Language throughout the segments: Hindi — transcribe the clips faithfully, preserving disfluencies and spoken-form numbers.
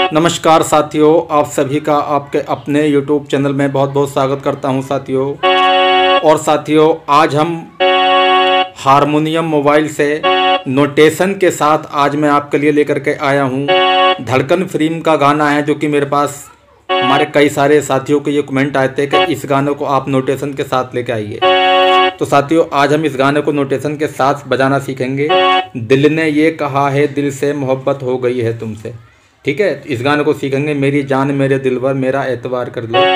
नमस्कार साथियों, आप सभी का आपके अपने यूट्यूब चैनल में बहुत बहुत स्वागत करता हूं साथियों। और साथियों, आज हम हारमोनियम मोबाइल से नोटेशन के साथ आज मैं आपके लिए लेकर के आया हूं। धड़कन फिल्म का गाना है जो कि मेरे पास हमारे कई सारे साथियों के ये कमेंट आए थे कि इस गाने को आप नोटेशन के साथ लेके आइए। तो साथियों, आज हम इस गाने को नोटेशन के साथ बजाना सीखेंगे। दिल ने ये कहा है, दिल से मोहब्बत हो गई है तुमसे। ठीक है, इस गाने को सीखेंगे। मेरी जान मेरे दिलवर मेरा एतबार कर लो।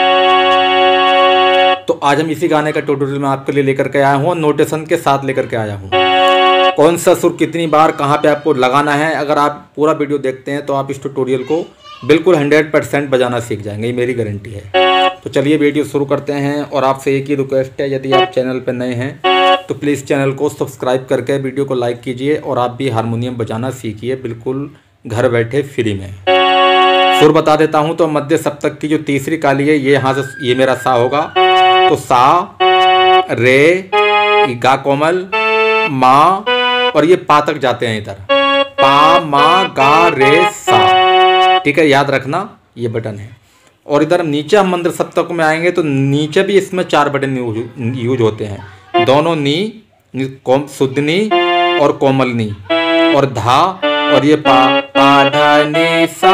तो आज हम इसी गाने का ट्यूटोरियल मैं आपके लिए लेकर के आया हूँ और नोटेशन के साथ लेकर के आया हूँ। कौन सा सुर कितनी बार कहाँ पे आपको लगाना है, अगर आप पूरा वीडियो देखते हैं तो आप इस ट्यूटोरियल को बिल्कुल हंड्रेड परसेंट बजाना सीख जाएंगे, ये मेरी गारंटी है। तो चलिए वीडियो शुरू करते हैं। और आपसे एक ही रिक्वेस्ट है, यदि आप चैनल पर नए हैं तो प्लीज़ चैनल को सब्सक्राइब करके वीडियो को लाइक कीजिए और आप भी हारमोनियम बजाना सीखिए बिल्कुल घर बैठे फ्री में। सुर बता देता हूं तो मध्य सप्तक की जो तीसरी काली है, ये यहाँ से ये मेरा सा होगा। तो सा, रे, गा कोमल, मा और ये पा तक जाते हैं इधर। पा, मा, गा, रे, सा। ठीक है, याद रखना ये बटन है। और इधर नीचे हम मंत्र सप्तक में आएंगे तो नीचे भी इसमें चार बटन यूज, यूज होते हैं। दोनों नी, कोम, शुद्ध नी और कोमल नी और धा और ये पा, पा, धा, नी, सा।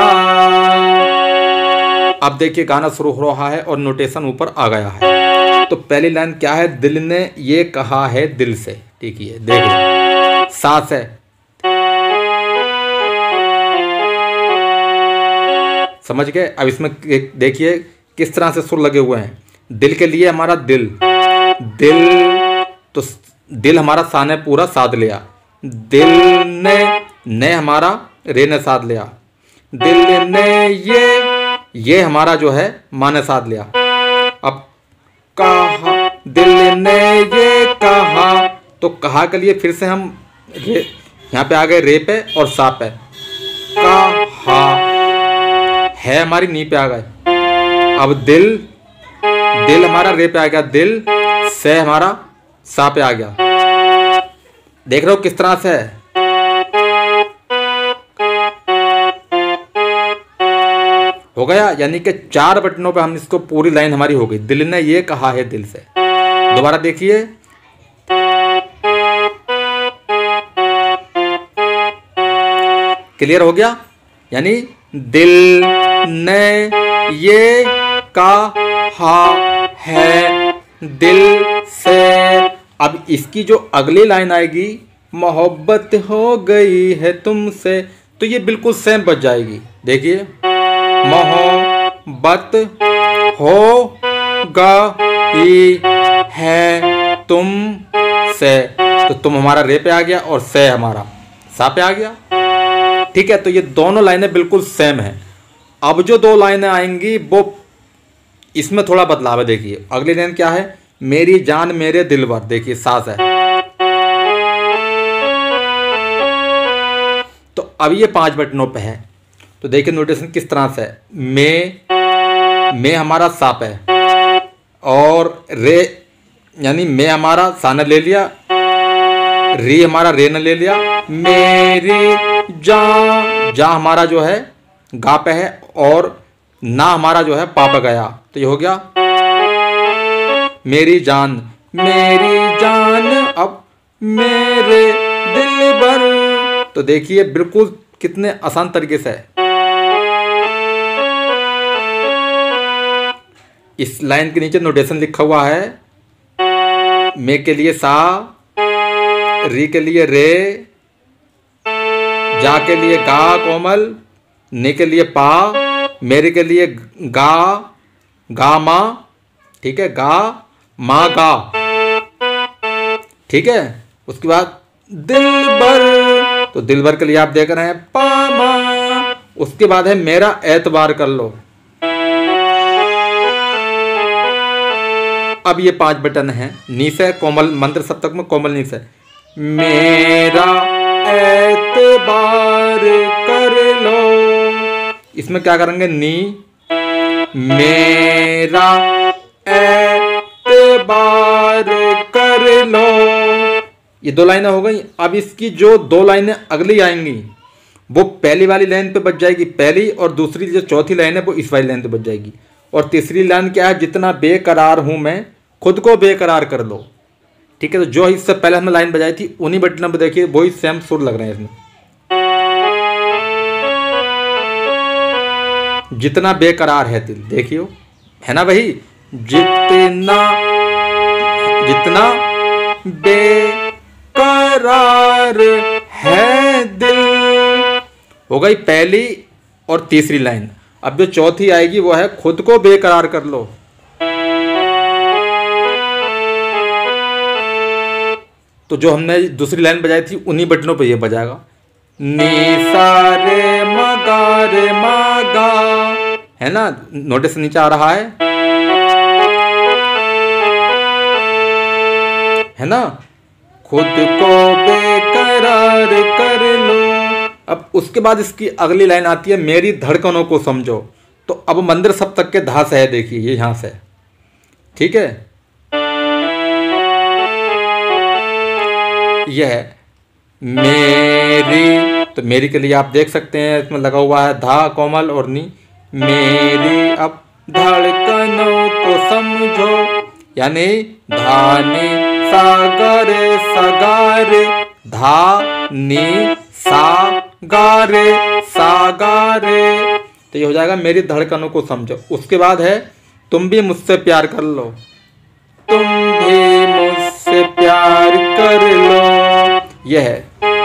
अब देखिए गाना शुरू हो रहा है और नोटेशन ऊपर आ गया है। तो पहली लाइन क्या है? दिल ने ये कहा है दिल से। ठीक है, देखिए सा से समझ गए। अब इसमें देखिए किस तरह से सुर लगे हुए हैं। दिल के लिए हमारा दिल, दिल तो दिल हमारा सा ने पूरा साध लिया। दिल ने ने हमारा रे ने साध लिया। दिल ने ये ये हमारा जो है मा ने साध लिया। अब कहा, दिल ने ये कहा, तो कहा के लिए फिर से हम रे यहाँ पे आ गए, रे पे और सा पे। कहा है हमारी नी पे आ गए। अब दिल दिल हमारा रे पे आ गया, दिल से हमारा सा पे आ गया। देख रहे हो किस तरह से है? हो गया, यानी कि चार बटनों पे हम इसको पूरी लाइन हमारी हो गई। दिल ने ये कहा है दिल से। दोबारा देखिए, क्लियर हो गया? यानी दिल ने ये कहा है दिल से। अब इसकी जो अगली लाइन आएगी, मोहब्बत हो गई है तुमसे, तो ये बिल्कुल सेम बच जाएगी। देखिए, मोहब्बत हो गई है तुमसे, तो तुम हमारा रे पे आ गया और से हमारा सा पे आ गया। ठीक है, तो ये दोनों लाइनें बिल्कुल सेम हैं। अब जो दो लाइनें आएंगी वो इसमें थोड़ा बदलाव है। देखिए अगली लाइन क्या है? मेरी जान मेरे दिलवर। देखिए सास है। तो अब ये पांच बटनों पे है। तो देखिए नोटेशन किस तरह से है। मे में हमारा सा पे और रे, यानी में हमारा सा ने ले लिया, री हमारा रे ने ले लिया। मेरी जा जा हमारा जो है गा पे है और ना हमारा जो है पा पे गया। तो ये हो गया मेरी जान मेरी जान। अब मेरे दिलबर। तो देखिए बिल्कुल कितने आसान तरीके से है। इस लाइन के नीचे नोटेशन लिखा हुआ है। मे के लिए सा, री के लिए रे, जा के लिए गा कोमल, ने के लिए पा, मेरे के लिए गा गा मा। ठीक है, गा मा गा। ठीक है, उसके बाद दिलबर। तो दिलबर के लिए आप देख रहे हैं पा मा। उसके बाद है मेरा एतबार कर लो। अब ये पांच बटन हैं। नी से कोमल, मंत्र सप्तक में कोमल नी से। मेरा एतबार कर लो। इसमें क्या करेंगे? नी, मेरा एतबार कर लो। ये दो लाइनें हो गई। अब इसकी जो दो लाइनें अगली आएंगी वो पहली वाली लाइन पे बच जाएगी, पहली, और दूसरी जो चौथी लाइन है वो इस वाली लाइन पे बच जाएगी। और तीसरी लाइन क्या है, जितना बेकरार हूँ मैं खुद को बेकरार कर लो। ठीक है, तो जो इससे पहले हमने लाइन बजाई थी उन्हीं बटनों पर देखिए वही सेम सुर लग रहे हैं इसमें। जितना बेकरार है दिल, देखियो, है ना भाई, जितना जितना बेकरार है दिल, हो गई पहली और तीसरी लाइन। अब जो चौथी आएगी वो है खुद को बेकरार कर लो। तो जो हमने दूसरी लाइन बजाई थी उन्हीं बटनों पे ये बजाएगा, नी सा रे मा गा रे मा गा, है ना, नोटिस नीचे आ रहा है है ना, खुद को बेकरार कर लो। अब उसके बाद इसकी अगली लाइन आती है, मेरी धड़कनों को समझो। तो अब मंदिर सब तक के धा से है, देखिए ये यहां से, ठीक है, यह है मेरी, तो मेरी के लिए आप देख सकते हैं इसमें लगा हुआ है धा कोमल और नी, मेरी अब धड़कनों को समझो, यानी धानी सागरे सगारे, धा नी सागारे सागारे, तो ये हो जाएगा मेरी धड़कनों को समझो। उसके बाद है तुम भी मुझसे प्यार कर लो, तुम भी मुझसे प्यार कर लो, यह है।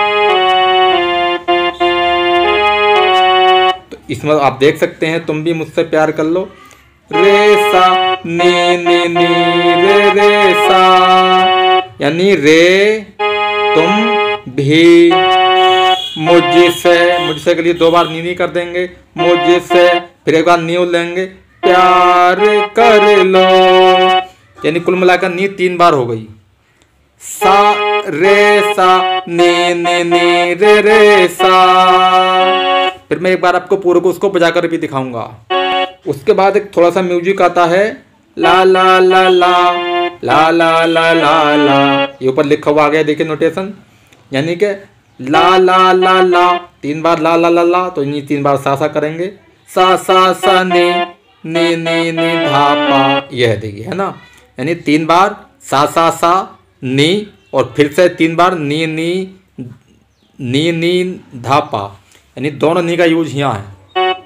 तो इसमें आप देख सकते हैं तुम भी मुझसे प्यार कर लो, रे सा नी नी नी रे रे सा, यानी रे तुम भी मुझसे, मुझसे के लिए दो बार नी नी कर देंगे, मुझसे, फिर एक बार नी लेंगे, प्यार कर लो, यानी कुल मिलाकर नी तीन बार हो गई, सा रे सा नी नी नी रे रे सा। फिर मैं एक बार आपको पूरे को उसको बजाकर भी दिखाऊंगा। उसके बाद एक थोड़ा सा म्यूजिक आता है, ला ला ला ला ला ला ला ला ला, ये ऊपर लिखा हुआ आ गया देखिए नोटेशन, यानी कि ला ला ला ला, तीन बार ला ला ला ला, तो ये तीन बार सा सा करेंगे, सा सा सा नी नी नी नी धा पा, यह देखिए, है ना, यानी तीन बार सा सा सा नी, और फिर से तीन बार नी नी नी नी धा पा, यानी दोनों नी का यूज यहाँ है,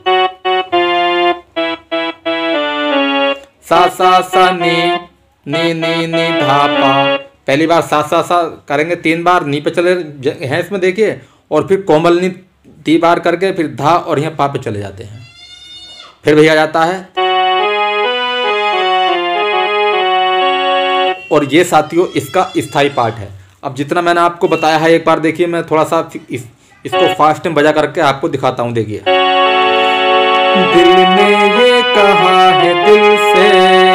सा सा सा नी नी नी नी धा पा। पहली बार सा सा सा करेंगे, तीन बार नी पे चले हैं इसमें देखिए, और फिर कोमल नी तीन बार करके फिर धा और यहाँ पा पे चले जाते हैं। फिर भैया जाता है, और ये साथियों इसका स्थाई पार्ट है। अब जितना मैंने आपको बताया है एक बार देखिए, मैं थोड़ा सा इस, इसको फास्ट में बजा करके आपको दिखाता हूँ, देखिए। दिल ने ये कहा है दिल से,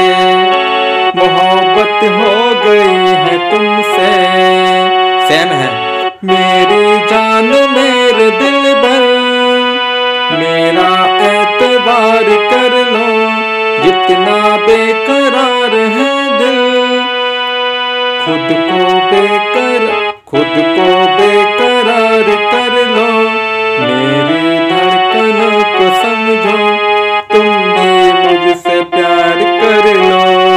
मोहब्बत हो गई है तुमसे, सेम है, मेरी जान मेरे दिल भर, मेरा एतबार कर लो, जितना बेकरार है दिल, खुद को बेकर खुद को बेकरार कर लो, मेरी धड़कनों को समझो, तुम भी मुझसे प्यार कर लो,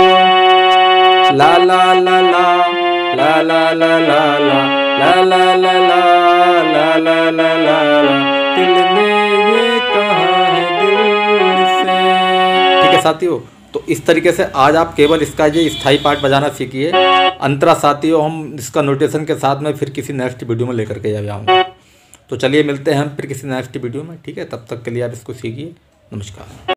ला ला ला ला ला ला ला ला ला ला ला ला ला ला ला ला, दिल ने ये कहा है दिल से। ठीक है साथियों, तो इस तरीके से आज आप केवल इसका ये स्थाई पार्ट बजाना सीखिए। अंतरा साथियों हम इसका नोटेशन के साथ में फिर किसी नेक्स्ट वीडियो में लेकर के जाऊँगा। तो चलिए मिलते हैं हम फिर किसी नेक्स्ट वीडियो में, ठीक है, तब तक के लिए आप इसको सीखिए। नमस्कार।